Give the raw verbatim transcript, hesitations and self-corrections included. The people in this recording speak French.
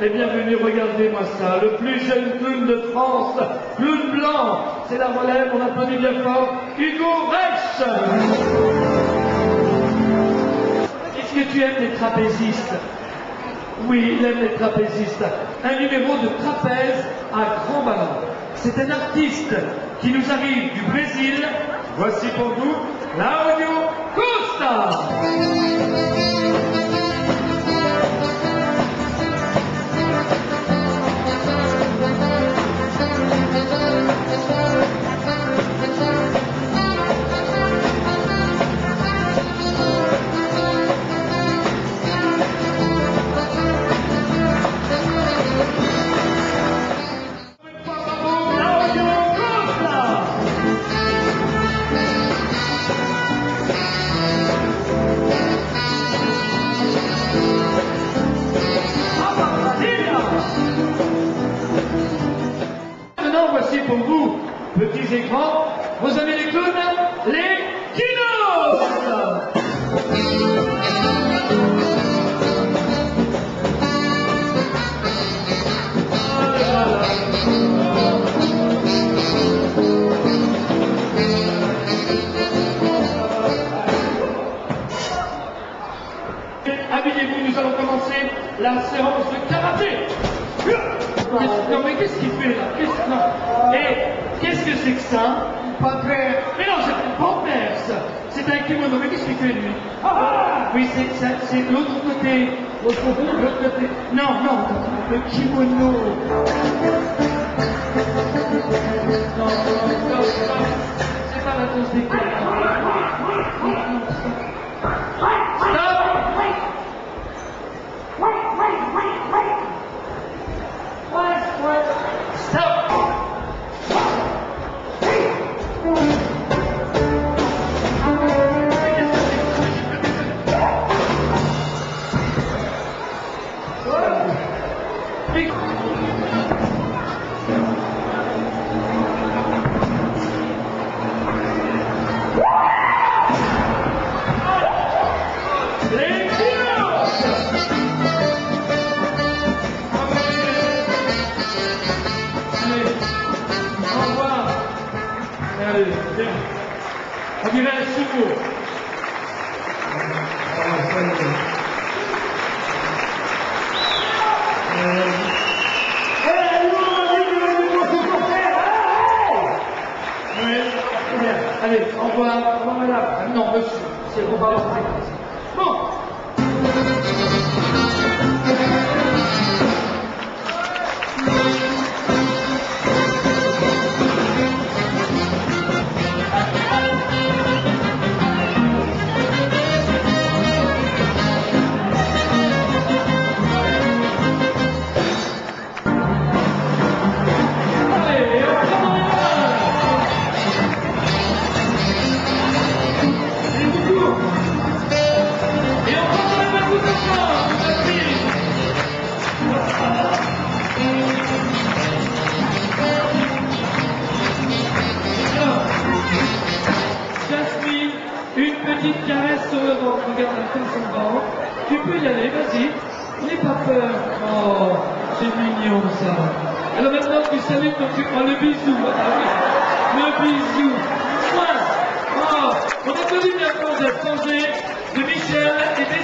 et bienvenue, regardez-moi ça, le plus jeune clown de France, clown blanc, c'est la relève, on applaudit bien fort, Hugo Reich. Est-ce que tu aimes les trapézistes? Oui, il aime les trapézistes. Un numéro de trapèze à grand ballon. C'est un artiste qui nous arrive du Brésil. Voici pour vous, Claudio Costa. Voici pour vous, petits et grands, vous avez les clowns, les Kinos. Habillez-vous, nous allons commencer la séance de karaté. Non mais qu'est-ce qu'il fait là? Qu'est-ce non. Et qu'est-ce que c'est que ça? Pampers. Mais non, c'est une pampers. C'est un kimono. Mais qu'est-ce qu'il fait lui? Ah oui, c'est l'autre côté. L'autre côté. Non, non, le kimono. Non, non, non, non. C'est pas la cause des cœurs. Stop! Stop! Allez, viens. On dirait un souffle. Allez, au revoir. Au revoir, madame. Non, monsieur. C'est au revoir. Bon. Une petite caresse sur le ventre, regarde un peu son ventre. Tu peux y aller, vas-y. N'aie pas peur. Oh, c'est mignon ça. Alors maintenant tu salues, donc tu prends le bisou. Ah oui, le bisou. Point. Oh, on applaudit bien fort des étrangers de Michel et des